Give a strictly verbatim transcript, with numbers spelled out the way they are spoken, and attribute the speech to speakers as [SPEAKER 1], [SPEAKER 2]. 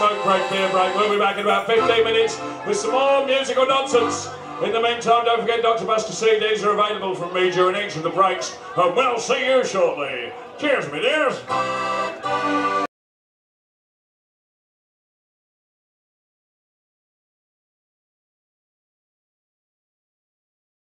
[SPEAKER 1] smoke break, beer break. We'll be back in about fifteen minutes with some more musical nonsense. In the meantime, don't forget Doctor Buster C Ds are available from me during each of the breaks, and we'll see you shortly. Cheers, my dears.